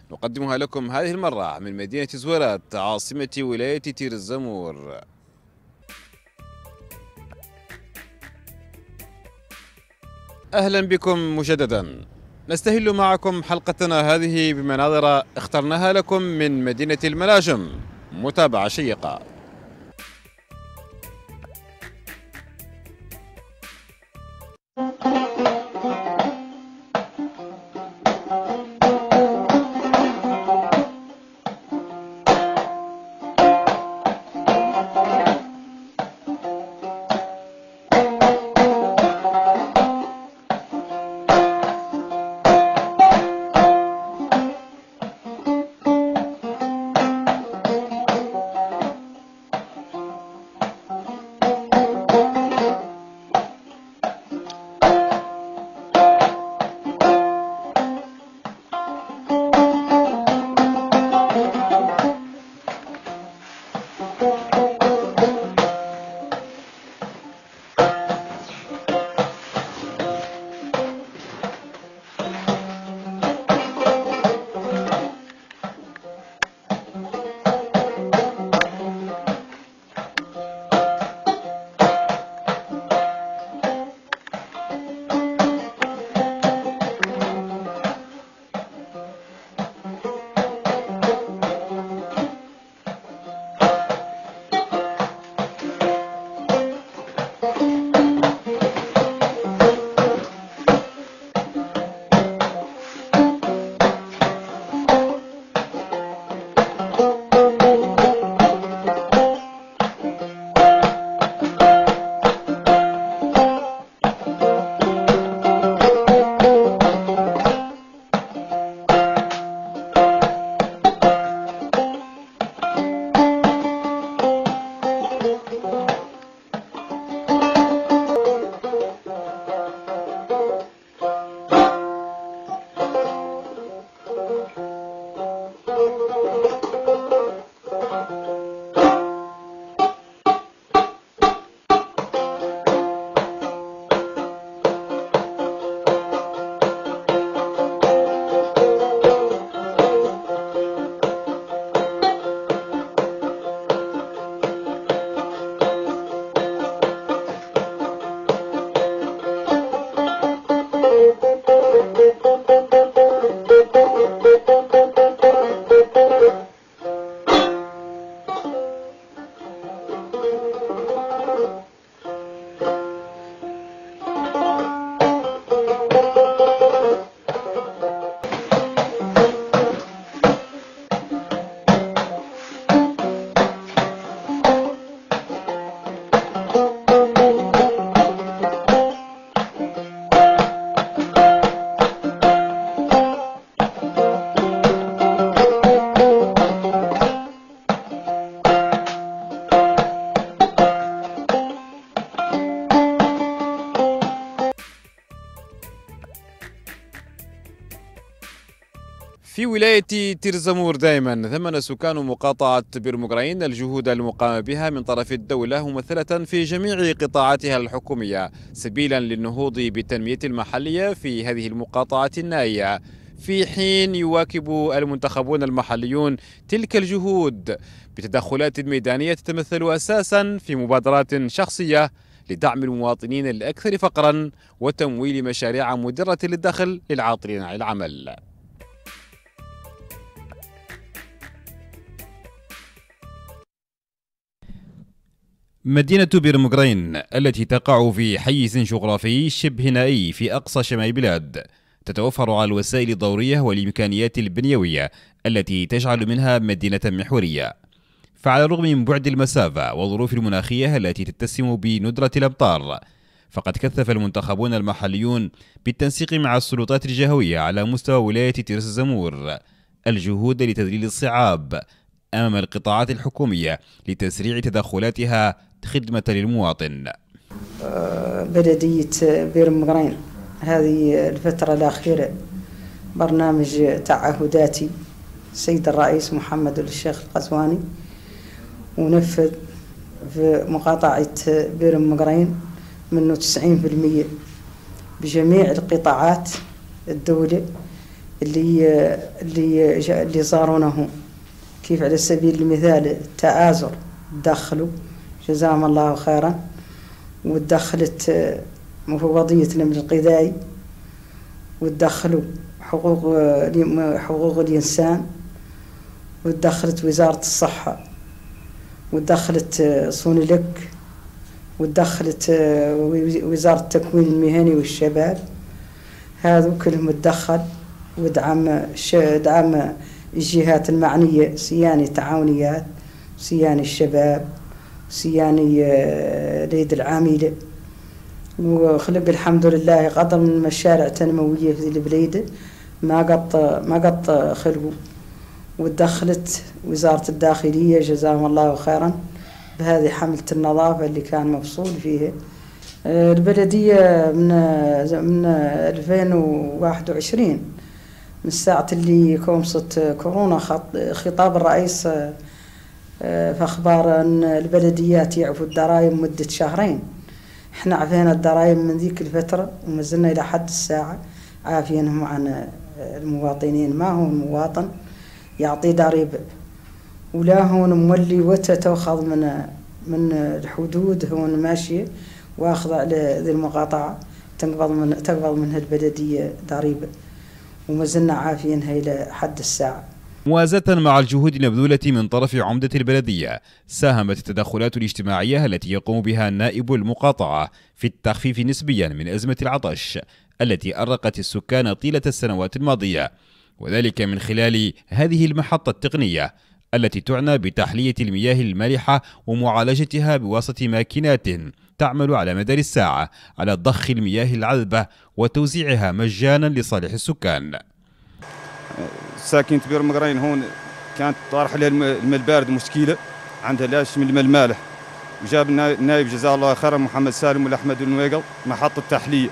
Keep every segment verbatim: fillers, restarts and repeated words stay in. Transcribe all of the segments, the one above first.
نقدمها لكم هذه المرة من مدينة زويرات عاصمة ولاية تير الزمور. أهلا بكم مجددا. نستهل معكم حلقتنا هذه بمناظر اخترناها لكم من مدينة المناجم. متابعة شيقة. في ولاية تير الزمور دائما ثمن سكان مقاطعة بير مقرين الجهود المقام بها من طرف الدولة ممثلة في جميع قطاعاتها الحكومية سبيلا للنهوض بالتنمية المحلية في هذه المقاطعة النائية، في حين يواكب المنتخبون المحليون تلك الجهود بتدخلات ميدانية تتمثل أساسا في مبادرات شخصية لدعم المواطنين الأكثر فقرا وتمويل مشاريع مدرة للدخل للعاطلين عن العمل. مدينة بير مقرين التي تقع في حيز جغرافي شبه نائي في أقصى شمال البلاد تتوفر على الوسائل الضرورية والإمكانيات البنيوية التي تجعل منها مدينة محورية. فعلى الرغم من بعد المسافة والظروف المناخية التي تتسم بندرة الأمطار، فقد كثف المنتخبون المحليون بالتنسيق مع السلطات الجهوية على مستوى ولاية تير الزمور الجهود لتذليل الصعاب أمام القطاعات الحكومية لتسريع تدخلاتها خدمة للمواطن. بلدية بير مقرين هذه الفترة الأخيرة برنامج تعهداتي السيد الرئيس محمد الشيخ القزواني ونفذ في مقاطعة بير مقرين منه تسعين بالمئة بجميع القطاعات الدولة اللي اللي اللي زارونه، كيف على سبيل المثال التآزر دخلوا جزاهم الله خيرا، ودخلت مفوضية الأمن الغذائي، ودخلوا حقوق حقوق الإنسان، ودخلت وزارة الصحة، ودخلت صونلك، ودخلت وزارة التكوين المهني والشباب. هذا كلهم تدخل ودعم دعم الجهات المعنية، سياني تعاونيات، سياني الشباب، سياني اليد العاملة، وخلق الحمد لله قدر من مشاريع تنموية في البلاد ما قط ما قط خلقوا. ودخلت وزارة الداخلية جزاهم الله خيرا بهذه حملة النظافة اللي كان مفصول فيها. البلدية من من ألفين وواحد وعشرين، من ساعة اللي كومصت كورونا، خطاب الرئيس في أخبار أن البلديات يعفوا الضرائب مدة شهرين. احنا عفينا الضرائب من ذيك الفترة وما زلنا إلى حد الساعة عافينهم عن المواطنين. ما هو المواطن يعطي ضريبة ولا هون مولي وتتأخذ من من الحدود هون ماشية واخذ على ذي المقاطعة تقبض من تقبض منها البلدية ضريبة، وما زلنا عافينها إلى حد الساعة. موازاة مع الجهود المبذولة من طرف عمدة البلدية، ساهمت التدخلات الاجتماعية التي يقوم بها نائب المقاطعة في التخفيف نسبيا من أزمة العطش التي أرقت السكان طيلة السنوات الماضية، وذلك من خلال هذه المحطة التقنية التي تعنى بتحلية المياه المالحة ومعالجتها بواسطة ماكينات تعمل على مدار الساعة على ضخ المياه العذبة وتوزيعها مجانا لصالح السكان. ساكنة بير مقرين هون كانت طارح لها الماء البارد مشكلة، عندها لاش من الماء المالح، وجاب النائب جزاه الله خيرا محمد سالم والأحمد النويقل محطة تحلية،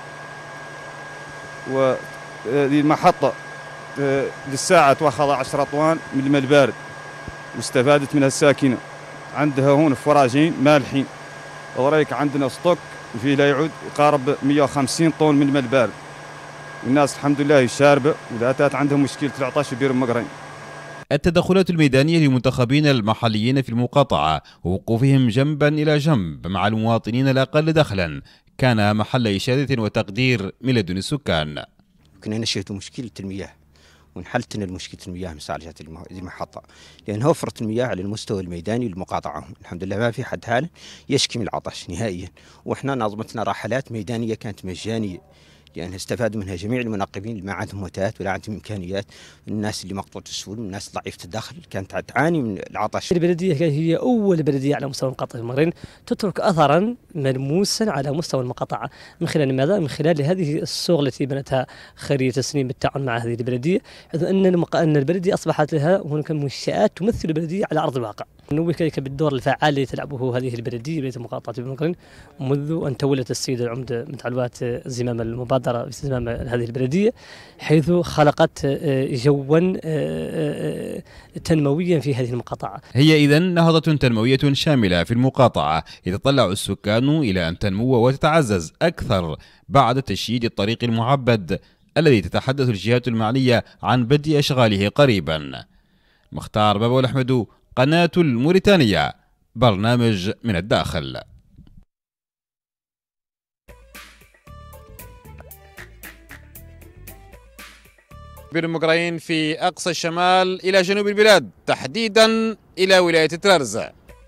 وهذه المحطة للساعة تأخذ عشرة أطوان من الماء البارد واستفادت منها الساكنة. عندها هون فراجين مالحين، وريك عندنا ستوك فيه لا يعود يقارب مئة وخمسين طن من الماء البارد، والناس الحمد لله شاربة ولا تات عندهم مشكلة العطش في بير مقرين. التدخلات الميدانية للمنتخبين المحليين في المقاطعة ووقوفهم جنبا إلى جنب مع المواطنين الأقل دخلا كان محل إشادة وتقدير من لدن السكان. كنا نشهد مشكلة المياه ونحلت لنا المشكلة المياه من صالحة المحطة، لأنها وفرت المياه على المستوى الميداني للمقاطعة. الحمد لله ما في حد حال يشكي من العطش نهائيا، وإحنا نظمتنا رحلات ميدانية كانت مجانية لأن استفادوا منها جميع المنقبين اللي ما عندهم وتات ولا عندهم إمكانيات، الناس اللي مقطوعة السهول والناس ضعيفة الدخل كانت تعاني من العطش. البلدية هي أول بلدية على مستوى المقاطعة المقرين تترك أثرا ملموسا على مستوى المقاطعة، من خلال ماذا؟ من خلال هذه السوق التي بنتها خيرية تسنيم بالتعاون مع هذه البلدية، حيث أن أن البلدية أصبحت لها هناك منشآت تمثل البلدية على أرض الواقع. نوه كذلك بالدور الفعال الذي تلعبه هذه البلدية بلدية مقاطعة المقرين منذ أن تولت السيد العمدة من تعلوات زمام المبادرة باستزمام هذه البلدية، حيث خلقت جوا تنمويا في هذه المقاطعة. هي إذن نهضة تنموية شاملة في المقاطعة يتطلع السكان إلى أن تنمو وتتعزز أكثر بعد تشييد الطريق المعبد الذي تتحدث الجهات المعنية عن بدء أشغاله قريبا. مختار بابا الأحمد، قناة الموريتانية، برنامج من الداخل. بير مقرين في أقصى الشمال إلى جنوب البلاد، تحديدا إلى ولاية ترارز.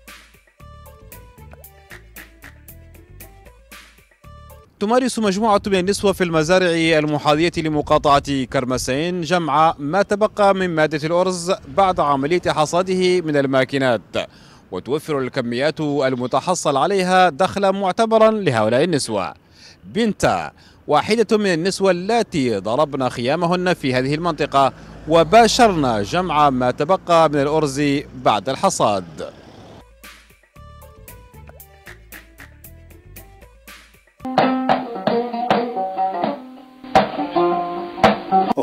تمارس مجموعة من النسوة في المزارع المحاذية لمقاطعة كرمسين جمع ما تبقى من مادة الأرز بعد عملية حصاده من الماكينات، وتوفر الكميات المتحصل عليها دخلا معتبرا لهؤلاء النسوة. بنتا واحدة من النسوة اللاتي ضربن خيامهن في هذه المنطقة وباشرن جمع ما تبقى من الأرز بعد الحصاد.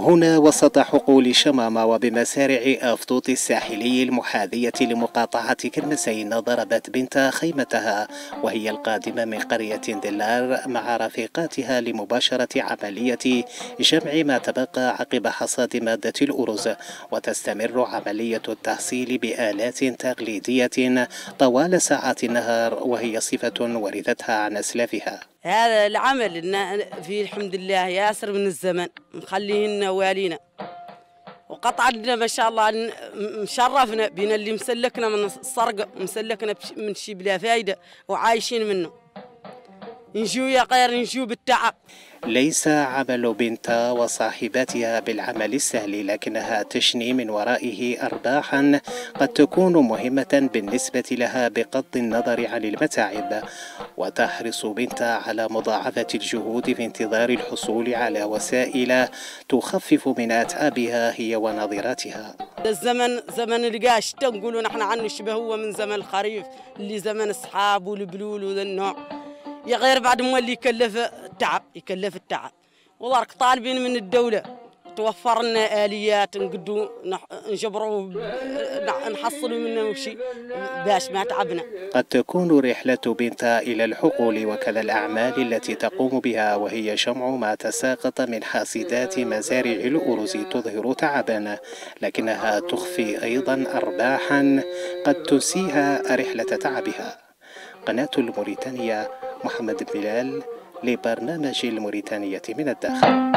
هنا وسط حقول شمامة وبمسارع أفطوط الساحلي المحاذية لمقاطعة كرمسين ضربت بنت خيمتها وهي القادمة من قرية دلار مع رفيقاتها لمباشرة عملية جمع ما تبقى عقب حصاد مادة الأرز، وتستمر عملية التحصيل بآلات تقليدية طوال ساعات النهار وهي صفة ورثتها عن أسلافها. هذا العمل فيه الحمد لله ياسر من الزمن مخليهن والينا، وقطعنا ما شاء الله مشرفنا بين اللي مسلكنا من السرقة ومسلكنا من شي بلا فايدة وعايشين منه، نجو يا غير نجو بالتعب. ليس عمل بنت وصاحبتها بالعمل السهل، لكنها تشني من ورائه أرباحا قد تكون مهمة بالنسبة لها بغض النظر عن المتاعب، وتحرص بنت على مضاعفة الجهود في انتظار الحصول على وسائل تخفف من أتعابها هي ونظيراتها. الزمن زمن القاش تنقولوا نحن عنه شبه هو من زمن الخريف اللي زمن الصحاب والبلول وذا النوع، يا غير بعد ما اللي يكلف التعب يكلف التعب. وضرك طالبين من الدولة توفر لنا آليات نقدو نجبروا نحصلوا منه شيء باش ما تعبنا. قد تكون رحلة بنت إلى الحقول وكذا الأعمال التي تقوم بها وهي جمع ما تساقط من حاصدات مزارع الأرز تظهر تعبا، لكنها تخفي أيضا أرباحا قد تنسيها رحلة تعبها. قناة الموريتانية، محمد بلال لبرنامج الموريتانية من الداخل.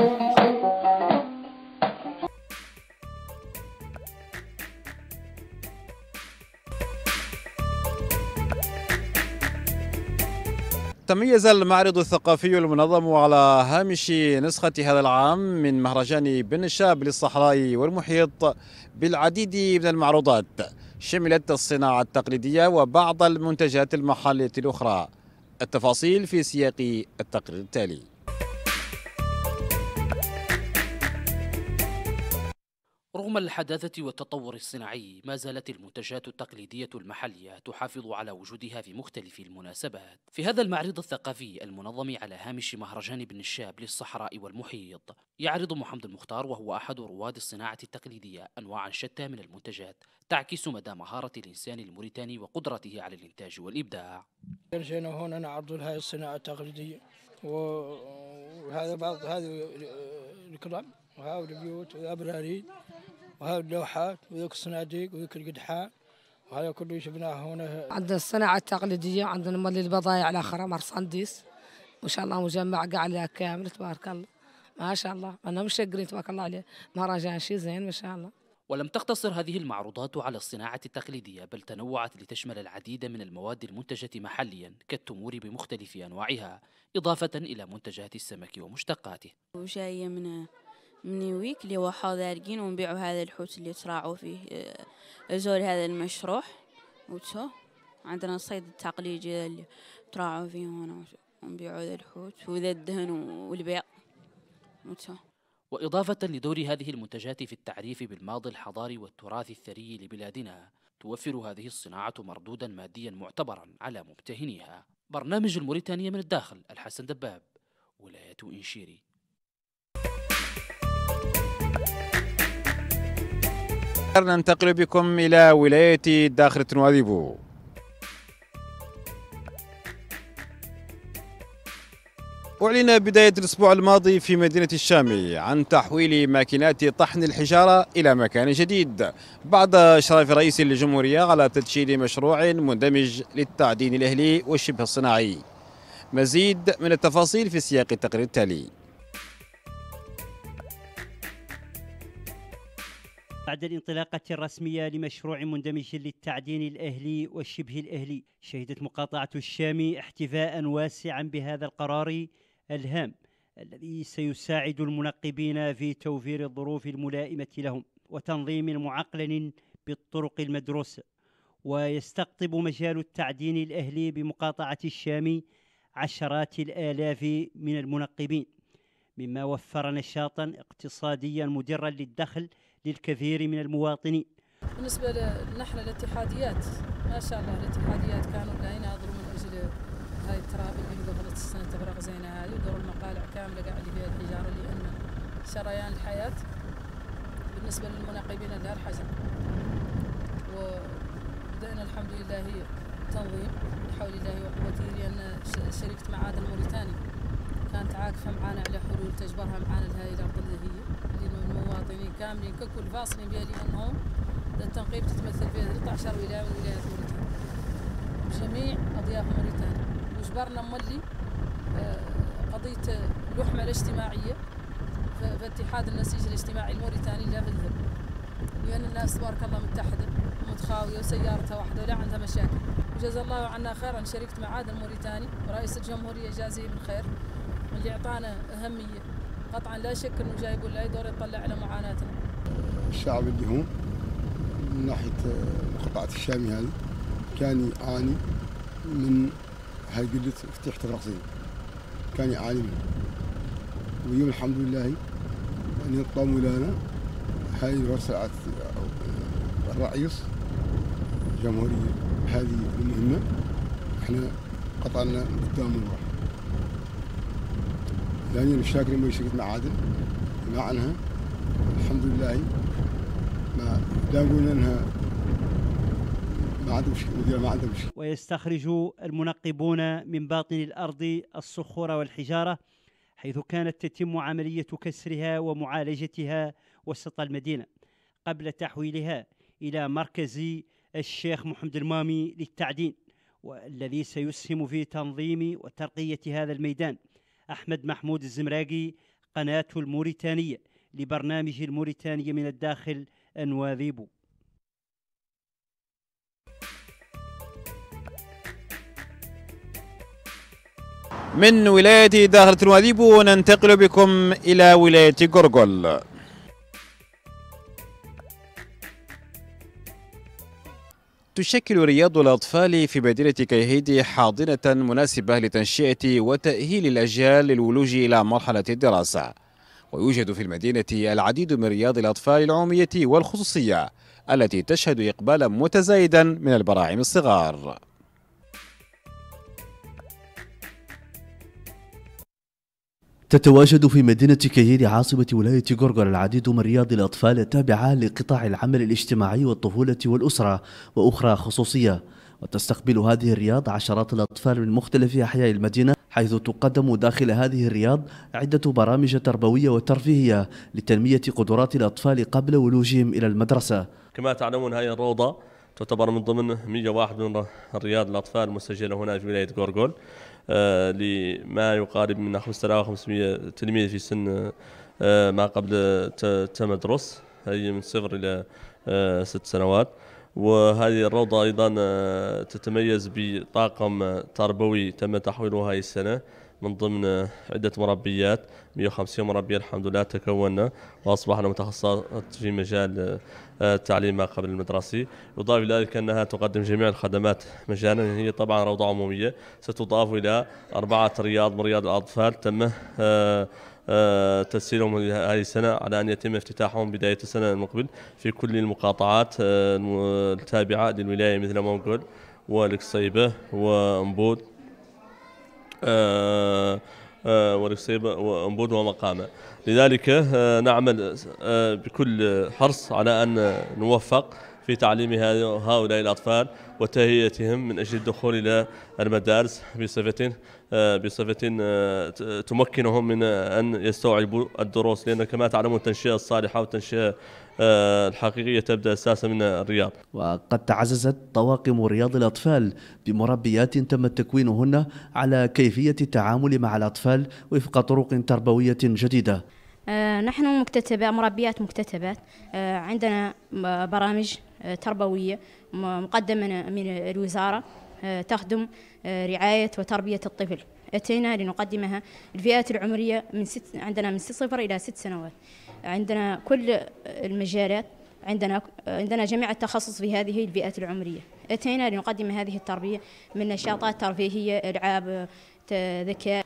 تميز المعرض الثقافي المنظم على هامش نسخة هذا العام من مهرجان بن الشاب للصحراء والمحيط بالعديد من المعروضات شملت الصناعة التقليدية وبعض المنتجات المحلية الأخرى. التفاصيل في سياق التقرير التالي. رغم الحداثة والتطور الصناعي، ما زالت المنتجات التقليدية المحلية تحافظ على وجودها في مختلف المناسبات. في هذا المعرض الثقافي المنظم على هامش مهرجان بن الشاب للصحراء والمحيط، يعرض محمد المختار وهو أحد رواد الصناعة التقليدية أنواعا شتى من المنتجات تعكس مدى مهارة الإنسان الموريتاني وقدرته على الإنتاج والإبداع. جينا هنا نعرض هذه الصناعة التقليدية، وهذا بعض هذه الكرم وهذا البيوت والأبراريد وهذه اللوحات وذوك الصناديق وذوك القدحان، وهذا كله شفناه هنا. عندنا الصناعة التقليدية، عندنا مولي البضائع الآخرة مرسندس ما شاء الله مجمع قاعد كامل تبارك الله ما شاء الله، أنا مش شاكرين تبارك الله عليه، مهرجان شيء زين ما شاء الله. ولم تقتصر هذه المعروضات على الصناعة التقليدية، بل تنوعت لتشمل العديد من المواد المنتجة محليا كالتمور بمختلف أنواعها، إضافة إلى منتجات السمك ومشتقاته. وجاية من من نيويك اللي هو حاضرين ونبيعوا هذا الحوت اللي تراعوا فيه زول هذا المشروع، وتو عندنا الصيد التقليدي اللي تراعوا فيه هنا ونبيعوا هذا الحوت وذا الدهن والبيع وتو. وإضافة لدور هذه المنتجات في التعريف بالماضي الحضاري والتراث الثري لبلادنا، توفر هذه الصناعة مردودا ماديا معتبرا على ممتهنيها. برنامج الموريتانية من الداخل، الحسن دباب، ولاية إنشيري. ننتقل بكم إلى ولاية داخل نواذيبو. أعلن بداية الأسبوع الماضي في مدينة الشامي عن تحويل ماكينات طحن الحجارة إلى مكان جديد بعد إشراف رئيس الجمهورية على تدشين مشروع مندمج للتعدين الأهلي والشبه الصناعي. مزيد من التفاصيل في سياق التقرير التالي. بعد الانطلاقة الرسمية لمشروع مندمج للتعدين الأهلي والشبه الأهلي، شهدت مقاطعة الشامي احتفاء واسعا بهذا القرار الهام الذي سيساعد المنقبين في توفير الظروف الملائمة لهم وتنظيم معقل بالطرق المدروسة. ويستقطب مجال التعدين الأهلي بمقاطعة الشامي عشرات الآلاف من المنقبين، مما وفر نشاطا اقتصاديا مدرا للدخل للكثير من المواطنين. بالنسبة لنا الاتحاديات ما شاء الله الاتحاديات كانوا لا يناظروا من أجل هاي الترابي اللي قبل السنة تفرغ زينة هذه، ودور المقالع كاملة قاعد فيها الحجارة، لأن شريان الحياة بالنسبة للمناقبين لها الحجر. وبدأنا الحمد لله تنظيم بحول الله وقوته، لأن شركة معادن الموريتاني كانت عاكفة معنا على حلول تجبرها معنا لهذه الأرض اللي هي للمواطنين كاملين ككل فاصلين بها، لأنهم التنقيب تتمثل فيها ثلاثة عشر ولاية من ولايات موريتانيا بجميع أضياف موريتانيا. وجبرنا مولي قضية اللحمة الاجتماعية فاتحاد النسيج الاجتماعي الموريتاني لا بالذب، لأن الناس تبارك الله متحدة ومتخاوية وسيارتها واحدة ولا عندها مشاكل. وجزا الله عنا خيرا شركة معادن الموريتاني ورئيس الجمهورية جازيه بالخير اللي أعطانا أهمية. قطعا لا شك أنه جاي يقول لا يدور يطلع على معاناتنا. الشعب اللي هون من ناحية مقاطعة الشامي هذه كان يعاني من هاي قلة افتتاح الرصيد، كان يعاني منه. واليوم الحمد لله أن ينضم لنا هاي رسالة الرئيس الجمهورية هذه المهمة، احنا قطعنا قدام الروح. لأن المشاكل اللي شركة معادن ما عنها الحمد لله ما لا نقول انها ما عندها مشكلة، ما عندها مشكلة. ويستخرج المنقبون من باطن الأرض الصخور والحجارة، حيث كانت تتم عملية كسرها ومعالجتها وسط المدينة قبل تحويلها إلى مركز الشيخ محمد المامي للتعدين، والذي سيسهم في تنظيم وترقية هذا الميدان. أحمد محمود الزمراقي، قناة الموريتانية، لبرنامج الموريتانية من الداخل أنواذيبو. من ولاية داخل تنواذيبو ننتقل بكم إلى ولاية غورغول. تشكل رياض الأطفال في مدينة كيهيدي حاضنة مناسبة لتنشئة وتأهيل الأجيال للولوج إلى مرحلة الدراسة. ويوجد في المدينة العديد من رياض الأطفال العمومية والخصوصية التي تشهد إقبالا متزايدا من البراعم الصغار. تتواجد في مدينة كيهيدي عاصمة ولاية غورغول العديد من رياض الأطفال التابعة لقطاع العمل الاجتماعي والطفولة والأسرة وأخرى خصوصية، وتستقبل هذه الرياض عشرات الأطفال من مختلف أحياء المدينة، حيث تقدم داخل هذه الرياض عدة برامج تربوية وترفيهية لتنمية قدرات الأطفال قبل ولوجهم إلى المدرسة. كما تعلمون هذه الروضة تعتبر من ضمن مئة وواحد من رياض الأطفال المسجلة هنا في ولاية غورغول، آه لما يقارب من خمسة آلاف وخمسمئة تلميذ في سن آه ما قبل التمدرس، هي من صفر إلى آه ست سنوات. وهذه الروضة أيضا آه تتميز بطاقم تربوي تم تحويله هذه السنة من ضمن عدة مربيات، مئة وخمسين مربية الحمد لله تكوننا وأصبحنا متخصصات في مجال التعليم ما قبل المدرسي. يضاف إلى ذلك أنها تقدم جميع الخدمات مجانا. هي طبعا روضة عمومية ستضاف إلى أربعة رياض من رياض الأطفال تم تسجيلهم هذه السنة على أن يتم افتتاحهم بداية السنة المقبل في كل المقاطعات التابعة للولاية مثل مونغول والقصيبة وأنبود والقصيبة وأنبود ومقامة. لذلك نعمل بكل حرص على أن نوفق في تعليم هؤلاء الأطفال وتهيئتهم من أجل الدخول إلى المدارس بصفة بصفة تمكنهم من أن يستوعبوا الدروس، لأن كما تعلمون التنشئة الصالحة والتنشئة الحقيقية تبدأ أساسا من الرياض. وقد تعززت طواقم رياض الأطفال بمربيات تم تكوينهن على كيفية التعامل مع الأطفال وفق طرق تربوية جديدة. آه نحن مكتتبة مربيات مكتتبات، آه عندنا برامج آه تربوية مقدمة من الوزارة آه تخدم آه رعاية وتربية الطفل. أتينا لنقدمها الفئات العمرية من ست عندنا من صفر إلى ست سنوات. عندنا كل المجالات، عندنا عندنا جميع التخصص في هذه الفئات العمرية. أتينا لنقدم هذه التربية من نشاطات ترفيهية، ألعاب، ذكاء.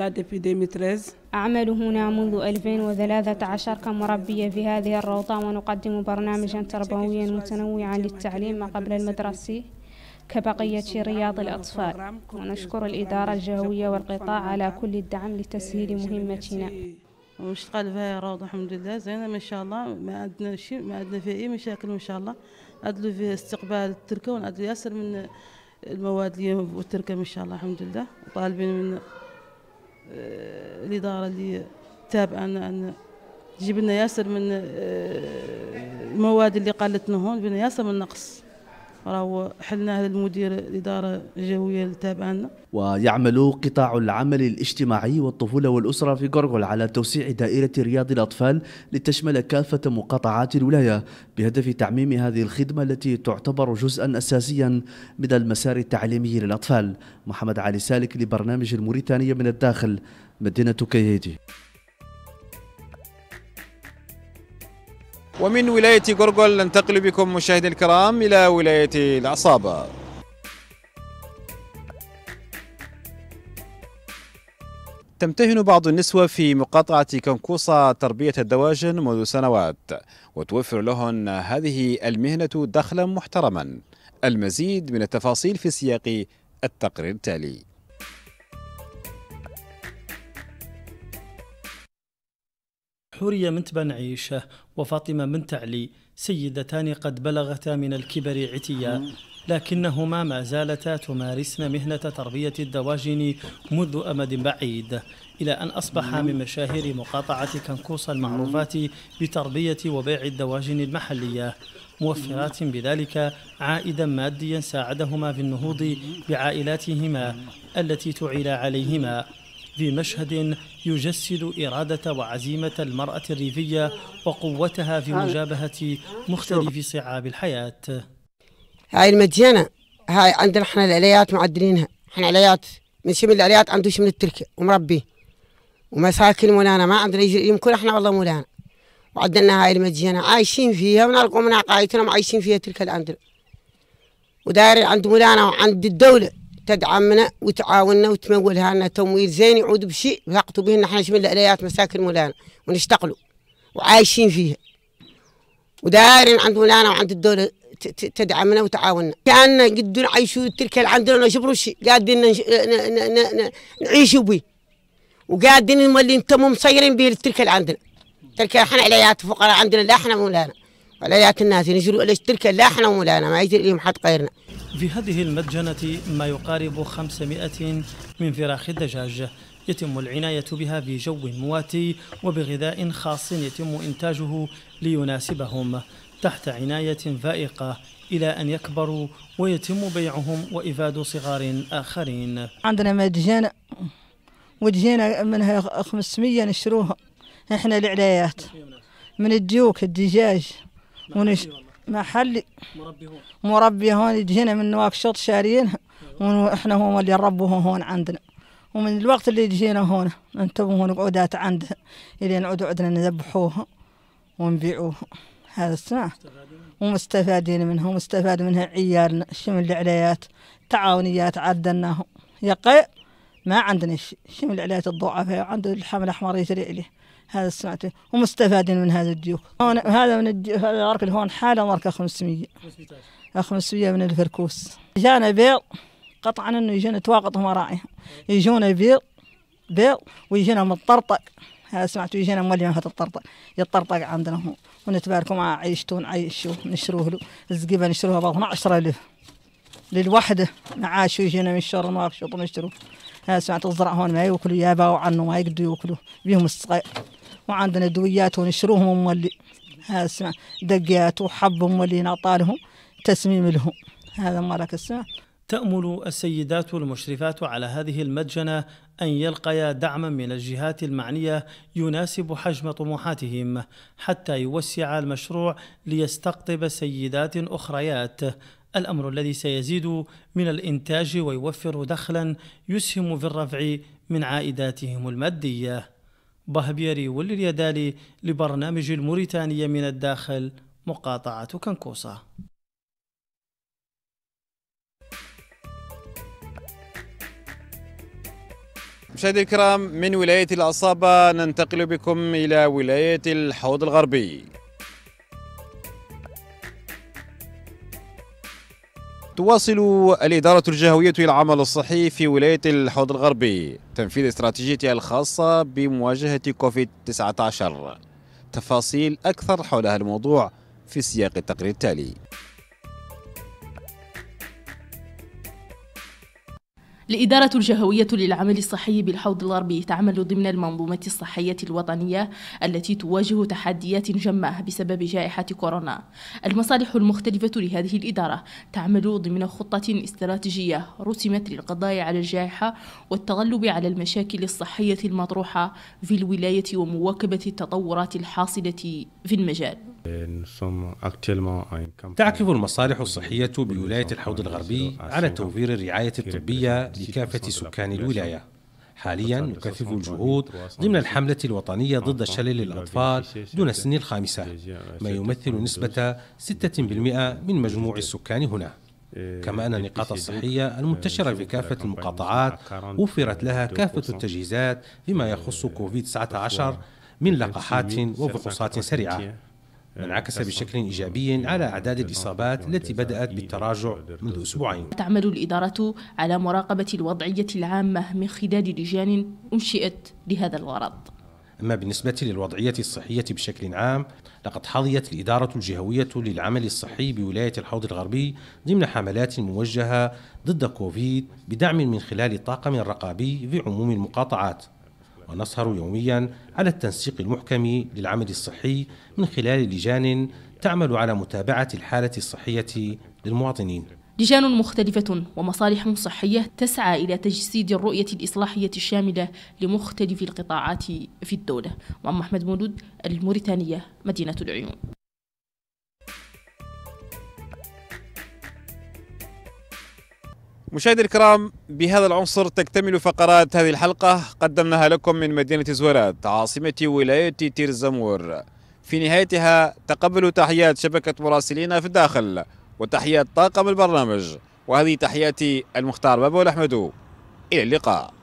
أعمل هنا منذ ألفين وثلاثة عشر كمربية في هذه الروضة، ونقدم برنامجا تربويا متنوعا للتعليم ما قبل المدرسي كبقية رياض الأطفال. ونشكر الإدارة الجهوية والقطاع على كل الدعم لتسهيل مهمتنا. ومشتغل فيها روضة الحمد لله زينة ما شاء الله، ما عندنا شيء، ما عندنا فيها أي مشاكل ما شاء الله. أدلوا فيها استقبال التركة ونأدلوا ياسر من المواد اللي والتركة ما شاء الله الحمد لله. وطالبين من الإدارة اللي تابعنا أن تجيب لنا ياسر من المواد اللي قالتنا هون، بنا ياسر من نقص. راهو حلناها للمدير الإدارة الجوية اللي تابعنا. ويعمل قطاع العمل الاجتماعي والطفولة والأسرة في غرغل على توسيع دائرة رياض الأطفال لتشمل كافة مقاطعات الولاية بهدف تعميم هذه الخدمة التي تعتبر جزءا أساسيا من المسار التعليمي للأطفال. محمد علي سالك لبرنامج الموريتانية من الداخل، مدينة كيهيدي. ومن ولاية غرغل ننتقل بكم مشاهدي الكرام إلى ولاية العصابة. تمتهن بعض النسوة في مقاطعة كنكوصة تربية الدواجن منذ سنوات، وتوفر لهن هذه المهنة دخلا محترما. المزيد من التفاصيل في سياق التقرير التالي. حورية بنت بن عيشة وفاطمة بنت علي سيدتان قد بلغتا من الكبر عتيا، لكنهما ما زالتا تمارسن مهنة تربية الدواجن منذ أمد بعيد، إلى أن أصبحا من مشاهير مقاطعة كنكوصة المعروفات بتربية وبيع الدواجن المحلية، موفرات بذلك عائدا ماديا ساعدهما في النهوض بعائلاتهما التي تعيل عليهما، في مشهد يجسد إرادة وعزيمة المرأة الريفية وقوتها في مجابهة مختلف صعاب الحياة. هاي المدينة هاي عندنا احنا العليات معدلينها، احنا عليات من شمل العليات عنده شمل التركة ومربي ومساكن مولانا، ما عندنا يمكن احنا والله مولانا، وعندنا هاي المدينة عايشين فيها ونلقوا من عقايتنا وعايشين فيها تلك اللي عندنا، وداير عند مولانا وعند الدولة تدعمنا وتعاوننا وتمولها لنا تمويل زين يعود بشيء يقطوا به نحن شمل العليات مساكن مولانا ونشتغلوا وعايشين فيها، ودايرين عند مولانا وعند الدولة تدعمنا وتعاوننا. كأننا قدوا نعيشوا تلك اللي عندنا نجبروا شيء قاعدين نعيشوا به، وقاعدين نولي انتم مصيرين به تلك اللي عندنا. تلك احنا عليات فقراء عندنا لا احنا مولانا، عليات الناس نجروا على تلك لا احنا مولانا، ما يجري لهم حد غيرنا. في هذه المتجنة ما يقارب خمسمائة من فراخ الدجاج يتم العناية بها في جو مواتي وبغذاء خاص يتم إنتاجه ليناسبهم تحت عناية فائقة إلى أن يكبروا ويتم بيعهم وإفاد صغار آخرين. عندنا متجنة وتجينا منها خمسمية نشروها احنا العلايات من الديوك الدجاج ونش محلي مربي هون يجينا من نواكشوط شاريينها واحنا هم اللي نربوها هون عندنا، ومن الوقت اللي يجينا هون ننتبهوا نقعدات عندها الى نعود عندنا نذبحوها ونبيعوها. هذا السنة ومستفادين منها ومستفاد منها عيالنا شمل العلايات تعاونيات عدناهم يقي ما عندنا شيء شمل العلايات الضعفاء عنده الحمل الأحمر يسرع له. هذا سمعته ومستفادين من هذا الديوك. هون هذا من الديوك هذا الأرك اللي هون حاله ماركة خمسمية خمسمية من الفركوس. جانا بيض قطعا إنه يجينا تواقط مراعيهم يجونا بيض بيض ويجينا مطرطق. هذا سمعته يجينا مولي هذا الطرطق يطرطق عندنا هون ونتباركوا مع عيشتون عيشوا نشروه له الزقيبة نشروها بعضنا عشرة ألف للوحدة معاشوا يجينا من الشهر ما شوط نشتروه. هذا سمعت الزرع هون ما يأكلوا ياباوا عنه ما يقدروا يأكلوا بيهم الصغير، وعندنا دويات ونشروهم مولي. هذا سمع دقيات وحب مولي نعطالهم تسميم لهم. هذا مالك السمع. تأمل السيدات المشرفات على هذه المتجنة أن يلقيا دعما من الجهات المعنية يناسب حجم طموحاتهم حتى يوسع المشروع ليستقطب سيدات أخريات، الأمر الذي سيزيد من الإنتاج ويوفر دخلا يسهم في الرفع من عائداتهم المادية. بهبيري واليدالي لبرنامج الموريتانية من الداخل مقاطعة كنكوصة. مشاهدي الكرام، من ولاية العصابة ننتقل بكم إلى ولاية الحوض الغربي. تواصل الإدارة الجهوية للعمل الصحي في ولاية الحوض الغربي تنفيذ استراتيجيتها الخاصة بمواجهة كوفيد تسعة عشر. تفاصيل أكثر حول هذا الموضوع في سياق التقرير التالي. الإدارة الجهوية للعمل الصحي بالحوض الغربي تعمل ضمن المنظومة الصحية الوطنية التي تواجه تحديات جمة بسبب جائحة كورونا. المصالح المختلفة لهذه الإدارة تعمل ضمن خطة استراتيجية رسمت للقضاء على الجائحة والتغلب على المشاكل الصحية المطروحة في الولاية ومواكبة التطورات الحاصلة في المجال. تعكف المصالح الصحية بولاية الحوض الغربي على توفير الرعاية الطبية لكافة سكان الولاية. حاليا نكثف الجهود ضمن الحملة الوطنية ضد شلل الأطفال دون سن الخامسة، ما يمثل نسبة ستة بالمئة من مجموع السكان هنا. كما أن النقاط الصحية المنتشرة في كافة المقاطعات وفرت لها كافة التجهيزات فيما يخص كوفيد تسعة عشر من لقاحات وفحوصات سريعة، ما انعكس بشكل إيجابي على أعداد الإصابات التي بدأت بالتراجع منذ أسبوعين. تعمل الإدارة على مراقبة الوضعية العامة من خلال لجان أنشئت لهذا الغرض. أما بالنسبة للوضعية الصحية بشكل عام، لقد حظيت الإدارة الجهوية للعمل الصحي بولاية الحوض الغربي ضمن حملات موجهة ضد كوفيد بدعم من خلال الطاقم الرقابي في عموم المقاطعات، ونسهر يوميا على التنسيق المحكم للعمل الصحي من خلال لجان تعمل على متابعة الحالة الصحية للمواطنين. لجان مختلفة ومصالح صحية تسعى إلى تجسيد الرؤية الإصلاحية الشاملة لمختلف القطاعات في الدولة. وعم أحمد مولود، الموريتانية، مدينة العيون. مشاهدي الكرام، بهذا العنصر تكتمل فقرات هذه الحلقة قدمناها لكم من مدينة زويرات عاصمة ولاية تير الزمور. في نهايتها تقبلوا تحيات شبكة مراسلينا في الداخل وتحيات طاقم البرنامج، وهذه تحياتي المختار بابا والأحمدو. إلى اللقاء.